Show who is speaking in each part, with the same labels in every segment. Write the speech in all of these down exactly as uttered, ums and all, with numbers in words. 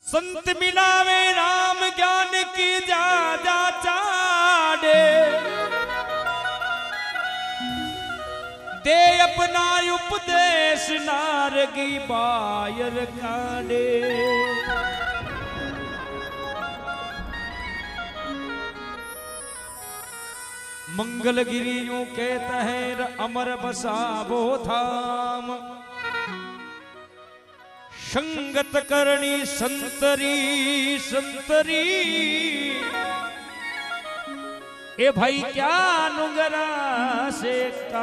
Speaker 1: संत मिलावे राम ज्ञान की जा जा चाड़े, दे अपना उपदेश नारगी बायर कांडे। मंगलगिरी यूं कहता है अमर बसावो धाम, संगत करनी संतरी संतरी। ए भाई क्या नुंगरा से का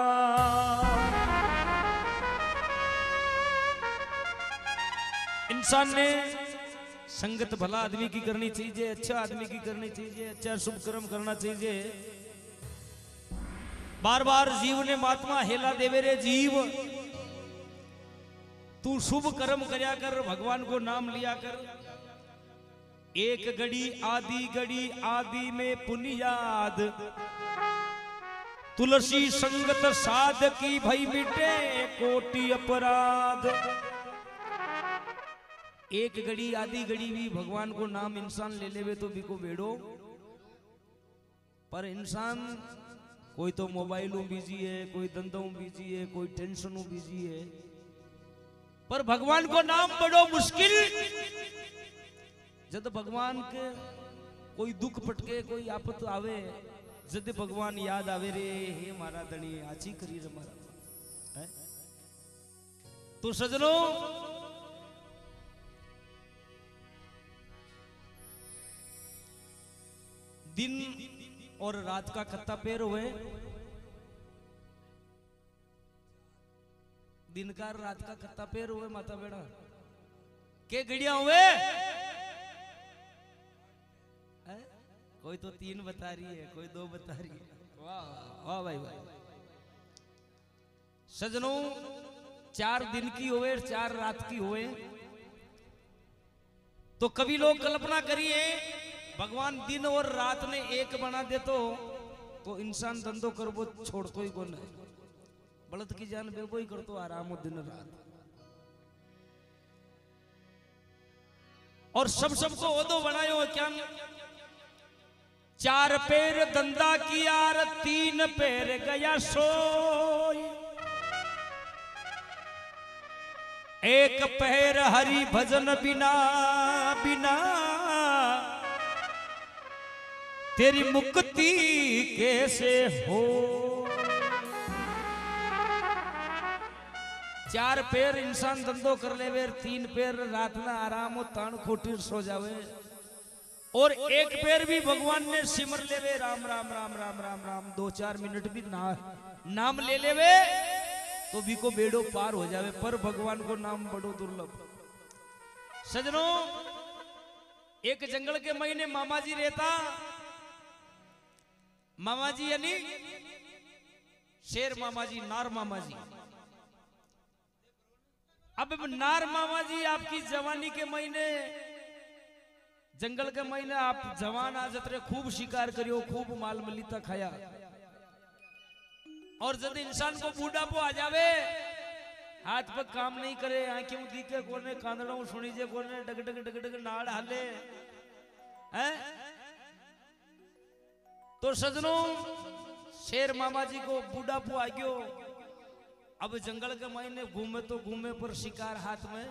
Speaker 1: इंसान ने संगत भला आदमी की करनी चाहिए, अच्छा आदमी की करनी चाहिए, अच्छा शुभ कर्म करना चाहिए। बार बार जीव ने महात्मा हेला देवे रे जीव, तू शुभ कर्म करया कर, भगवान को नाम लिया कर। एक घड़ी आदि घड़ी आदि में पुनियाद, तुलसी संगत साध की भई मिटे कोटि अपराध। एक घड़ी आदि घड़ी भी भगवान को नाम इंसान ले लेवे तो भी को बेड़ो, पर इंसान कोई तो मोबाइलों बिजी है, कोई धंधों बिजी है, कोई टेंशनों बिजी है, पर भगवान को नाम बड़ो मुश्किल। जब भगवान के कोई दुख पटके, कोई आपत आवे, जब भगवान याद आवे रे हे मारा धनी आची करी रे मारा है। तो सजनों दिन और रात का कत्ता पैर हुए, दिन का रात का कत्ता पैर हुए माता बेड़ा के गड़िया हुए है? कोई तो तीन बता रही है, कोई दो बता रही है। वाह वाह भाई वाह। सजनों चार दिन की हुए, चार रात की हुए, तो कभी लोग कल्पना करिए भगवान दिन और रात ने एक बना दे तो तो इंसान धंधो करबो छोड़तो ही को नहीं, बलद की जान बेबो ही करतो आराम हो दिन रात। और सब सबको ओदो बनायो क्या, चार पैर धंधा किया तीन पैर गया सोई, एक पैर हरि भजन बिना बिना तेरी मुक्ति कैसे हो। चार पैर इंसान धंधो कर ले वे, तीन पैर रात में आराम हो तान खोटी सो जावे, और एक पैर भी भगवान ने सिमर ले वे राम राम राम राम राम राम, दो चार मिनट भी ना नाम ले ले वे तो भी को बेड़ो पार हो जावे, पर भगवान को नाम बड़ो दुर्लभ। सजनों एक जंगल के महीने मामा जी रहता, मामा जी यानी शेर मामा जी, नार मामा जी। अब नार मामा जी आपकी जवानी के महीने, जंगल के महीने आप जवान आ जतरे खूब शिकार करियो, खूब माल मलिता खाया, और जब इंसान को बूढ़ापो आ जावे, हाथ पर काम नहीं करे, आंखें दिखे कोने, कांदड़ों सुनी जे कोने, डग डग डग डग नाड़ हाले हैं। तो सजनों शेर मामा जी को बूढ़ापो आ गयो, अब जंगल के महीने घूमे तो घूमे, पर शिकार हाथ में।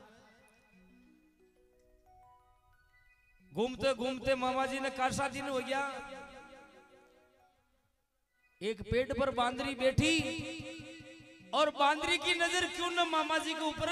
Speaker 1: घूमते घूमते मामा जी ने कासा दिन हो गया, एक पेड़ पर बांदरी बैठी, और बांदरी की नजर क्यों न मामा जी के ऊपर,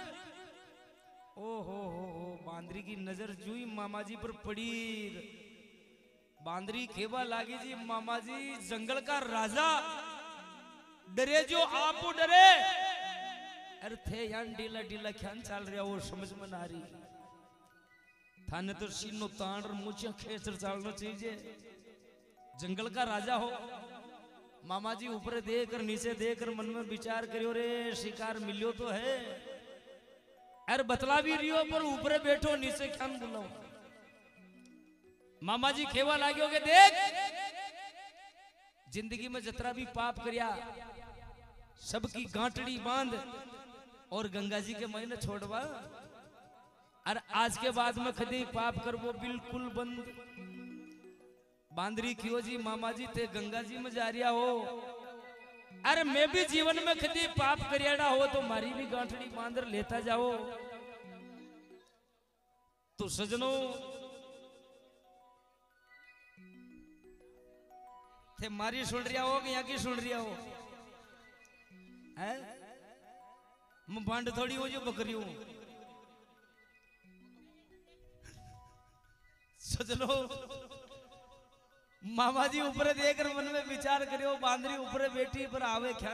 Speaker 1: ओ हो हो हो बांदरी की नजर जुई मामा जी पर पड़ी। बांदरी खेबा लागी जी मामा जी जंगल का राजा, डरे जो आप डरे। अरे थे यार डीला डीला ख्यान चाल रहा, वो समझ में ना रही, थाने तो सीनो तान मुझे खेचर चालना चाहिए, जंगल का राजा हो। मामा जी ऊपर देखकर नीचे देखकर मन में विचार करियो रे शिकार मिलियो तो है, अरे बतला भी रियो पर ऊपर बैठो नीचे ख्यान बुलाओ। मामा जी खेवा लाग्यो के देख जिंदगी में जतरा भी पाप करिया सबकी गांटड़ी बांध और गंगा जी के महीने छोड़वा, और आज के बाद में कभी पाप करवो बिल्कुल बंद। बांदरी क्यों जी मामा जी थे गंगा जी में जा रिया हो, अरे मैं भी जीवन में कभी पाप करियाड़ा हो तो मारी भी गांठड़ी बांदर लेता जाओ। तो सजनों थे मारी सुन रिया हो कि यहाँ की सुन रिया हो है? मैं भांड थोड़ी हो जो बकरी हूं। सजनों मामा जी ऊपर देख मन में विचार करियो, बांदरी ऊपर बेटी पर आवे क्या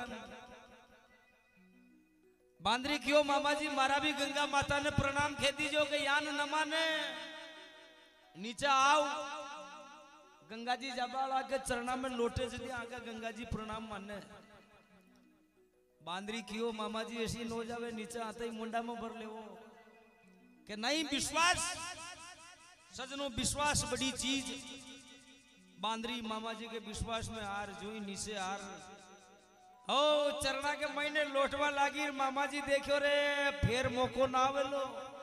Speaker 1: बांदरी क्यों मामा जी मारा भी गंगा माता ने प्रणाम खेती जो के यान न माने नीचे आओ। गंगा जी जबाला के चरणा में लोटे से आगे गंगा जी प्रणाम माने। बांदरी क्यों मामा जी ऐसी नो जावे नीचे आते ही मुंडा में भर ले वो कि नहीं विश्वास। सजनों विश्वास बड़ी चीज। बांदरी मामा जी के विश्वास में हार जुई नीचे हार हो चरणा के महीने लोटवा लागी। मामा जी देखो रे फिर मोको ना आवेलो।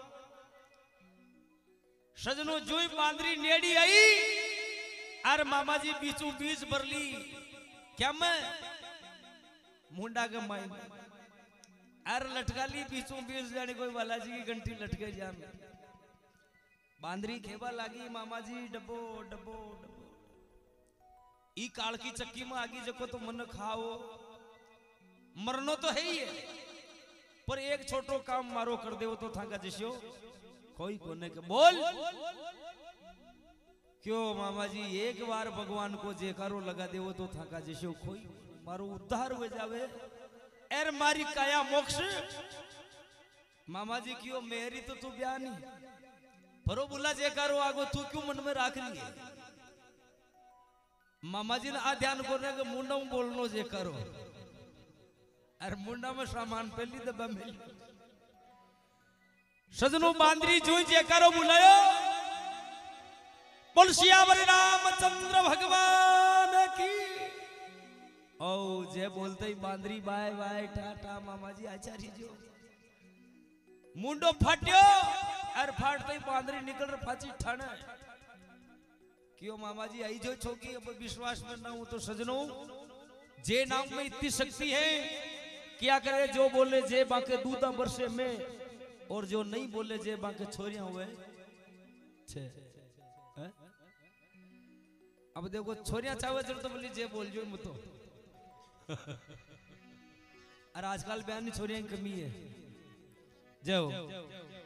Speaker 1: सजनों जुई बांदरी नेड़ी आई और मामा जी बीचों बीच बरली क्या मैं मुंडा के माइन अर लटका ली बीचों बीच जाने कोई बालाजी की घंटी लटके जान। बांदरी खेबा लागी मामा जी डब्बो डब्बो डब्बो ई काल की चक्की में आगी जको तो मन खाओ मरनो तो है ही है, पर एक छोटो काम मारो कर दे तो थाका जिसो कोई कोने के बोल। क्यों मामा जी एक बार भगवान को जेकारो लगा दे तो थाका जिसो कोई मारो उद्धार हो जावे एर मारी काया मोक्ष। मामा जी क्यों मेरी तो तू बयानी परो बुला जेकारो आगो तू क्यों मन में राख रही है। मामा जी ने आ ध्यान करने के मुंडा में बोलनो जेकारो अरे मुंडा में सामान पहली दबा मिली। सजनों बांदरी जो जेकारो बुलायो बोल सियावर रामचंद्र भगवान की। ओ जे बोलते ही बांदरी बाय बाय टाटा मामा जी आचार्य जो मुंडो फाट्यो और फाटते ही बांदरी निकल रहा फाची ठाणे। क्यों मामा जी आई जो छोकी अब विश्वास में ना हूं तो सजनों जे नाम में इतनी शक्ति है क्या करे जो बोले जे बाके दूधा बरसे में और जो नहीं बोले जे बाके छोरियां हुए छे। अब देखो छोरियां चाहे चलो तो बोली जे बोल जो मुतो और आजकल बयान छोरियां की कमी है। जाओ